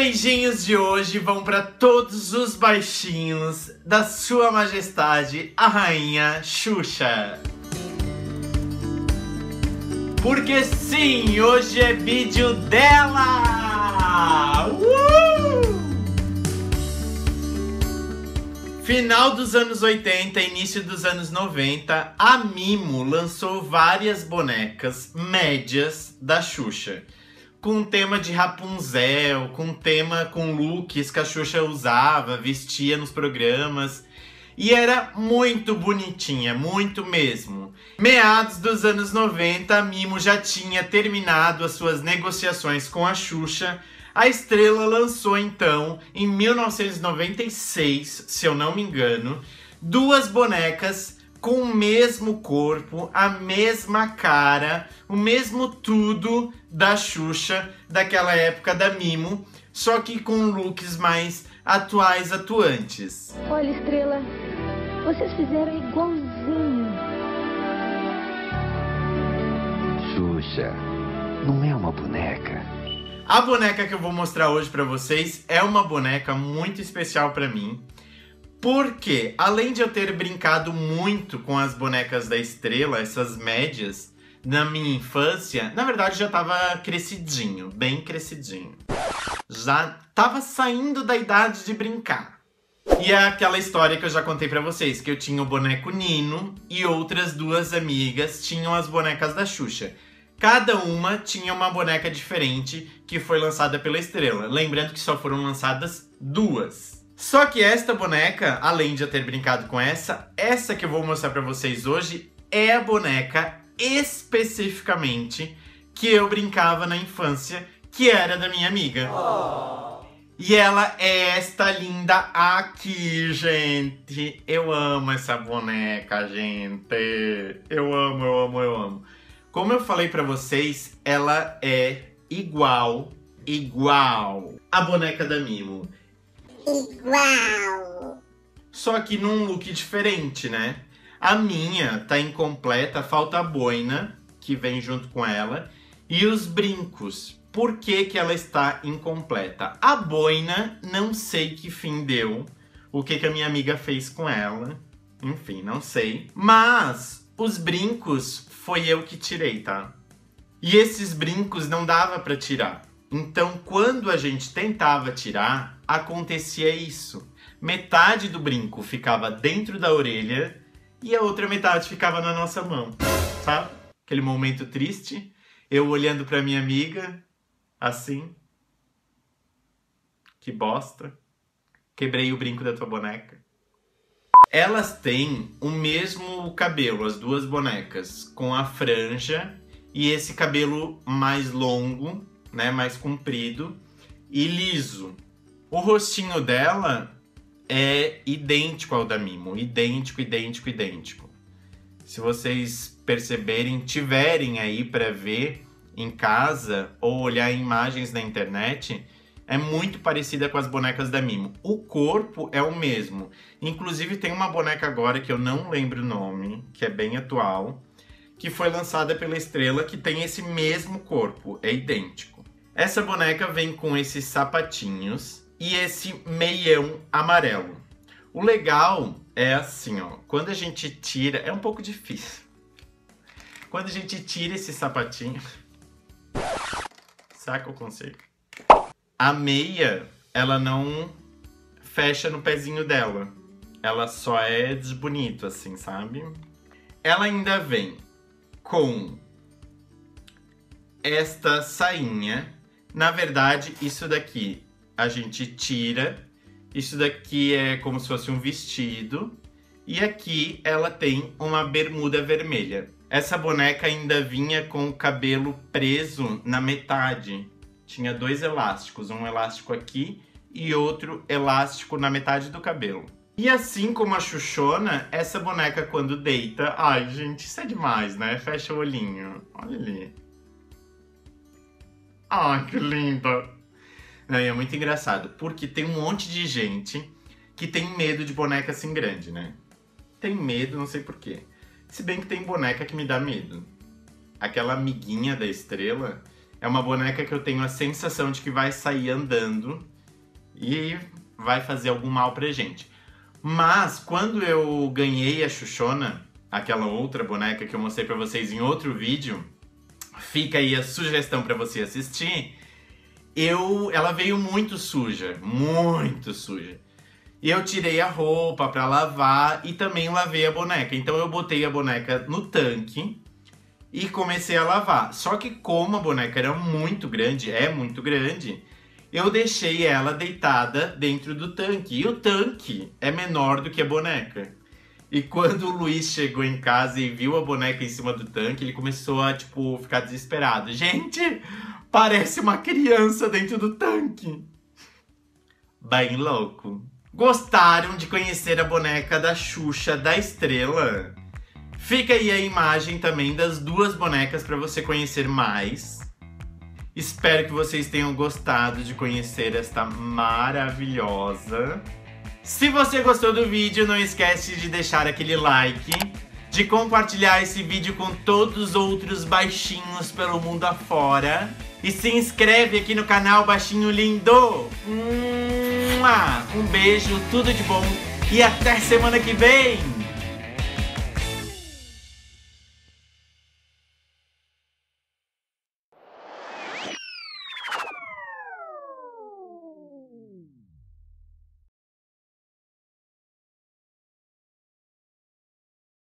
beijinhos de hoje vão para todos os baixinhos da Sua Majestade, a Rainha Xuxa. Porque sim, hoje é vídeo dela! Final dos anos 80, início dos anos 90, a Mimo lançou várias bonecas médias da Xuxa. Com tema de Rapunzel, com tema com looks que a Xuxa usava, vestia nos programas. E era muito bonitinha, muito mesmo. Meados dos anos 90, a Mimo já tinha terminado as suas negociações com a Xuxa. A Estrela lançou então, em 1996, se eu não me engano, duas bonecas com o mesmo corpo, a mesma cara, o mesmo tudo da Xuxa, daquela época da Mimo, só que com looks mais atuais, atuantes. Olha, Estrela, vocês fizeram igualzinho. Xuxa, não é uma boneca. A boneca que eu vou mostrar hoje pra vocês é uma boneca muito especial pra mim. Porque, além de eu ter brincado muito com as bonecas da Estrela, essas médias, na minha infância, na verdade já tava crescidinho, bem crescidinho. Já tava saindo da idade de brincar. E é aquela história que eu já contei pra vocês, que eu tinha o boneco Nino e outras duas amigas tinham as bonecas da Xuxa. Cada uma tinha uma boneca diferente que foi lançada pela Estrela. Lembrando que só foram lançadas duas. Só que esta boneca, além de eu ter brincado com essa que eu vou mostrar pra vocês hoje é a boneca especificamente que eu brincava na infância, que era da minha amiga. E ela é esta linda aqui, gente. Eu amo essa boneca, gente. Eu amo, eu amo, eu amo. Como eu falei pra vocês, ela é igual a boneca da Mimo. Igual. Só que num look diferente, né? A minha tá incompleta, falta a boina, que vem junto com ela, e os brincos. Por que que ela está incompleta? A boina, não sei que fim deu, o que que a minha amiga fez com ela, enfim, não sei. Mas os brincos foi eu que tirei, tá? E esses brincos não dava pra tirar. Então, quando a gente tentava tirar, acontecia isso. Metade do brinco ficava dentro da orelha e a outra metade ficava na nossa mão, sabe? Aquele momento triste, eu olhando pra minha amiga, assim. Que bosta. Quebrei o brinco da tua boneca. Elas têm o mesmo cabelo, as duas bonecas, com a franja e esse cabelo mais longo, né, mais comprido e liso. O rostinho dela é idêntico ao da Mimo, idêntico, idêntico, idêntico. Se vocês perceberem, tiverem aí para ver em casa ou olhar imagens na internet, é muito parecida com as bonecas da Mimo. O corpo é o mesmo. Inclusive tem uma boneca agora que eu não lembro o nome, que é bem atual, que foi lançada pela Estrela, que tem esse mesmo corpo, é idêntico. Essa boneca vem com esses sapatinhos e esse meião amarelo. O legal é assim, ó, quando a gente tira, é um pouco difícil. Quando a gente tira esse sapatinho, será que eu consigo? A meia, ela não fecha no pezinho dela. Ela só é desbonito, assim, sabe? Ela ainda vem com esta sainha. Na verdade, isso daqui a gente tira. Isso daqui é como se fosse um vestido. E aqui ela tem uma bermuda vermelha. Essa boneca ainda vinha com o cabelo preso na metade. Tinha dois elásticos, um elástico aqui e outro elástico na metade do cabelo. E assim como a Xuxona, essa boneca quando deita... Ai, gente, isso é demais, né? Fecha o olhinho. Olha ali. Ai, que linda. Não, é muito engraçado, porque tem um monte de gente que tem medo de boneca assim grande, né? Tem medo, não sei porquê. Se bem que tem boneca que me dá medo. Aquela amiguinha da Estrela é uma boneca que eu tenho a sensação de que vai sair andando e vai fazer algum mal pra gente. Mas quando eu ganhei a Xuxona, aquela outra boneca que eu mostrei pra vocês em outro vídeo, fica aí a sugestão pra você assistir, ela veio muito suja, muito suja. E eu tirei a roupa pra lavar e também lavei a boneca. Então eu botei a boneca no tanque e comecei a lavar. Só que como a boneca era muito grande, eu deixei ela deitada dentro do tanque. E o tanque é menor do que a boneca. E quando o Luiz chegou em casa e viu a boneca em cima do tanque, ele começou a, tipo, ficar desesperado. Gente, parece uma criança dentro do tanque. Bem louco. Gostaram de conhecer a boneca da Xuxa da Estrela? Fica aí a imagem também das duas bonecas para você conhecer mais. Espero que vocês tenham gostado de conhecer esta maravilhosa. Se você gostou do vídeo, não esquece de deixar aquele like, de compartilhar esse vídeo com todos os outros baixinhos pelo mundo afora. E se inscreve aqui no canal, baixinho lindo! Um beijo, tudo de bom e até semana que vem!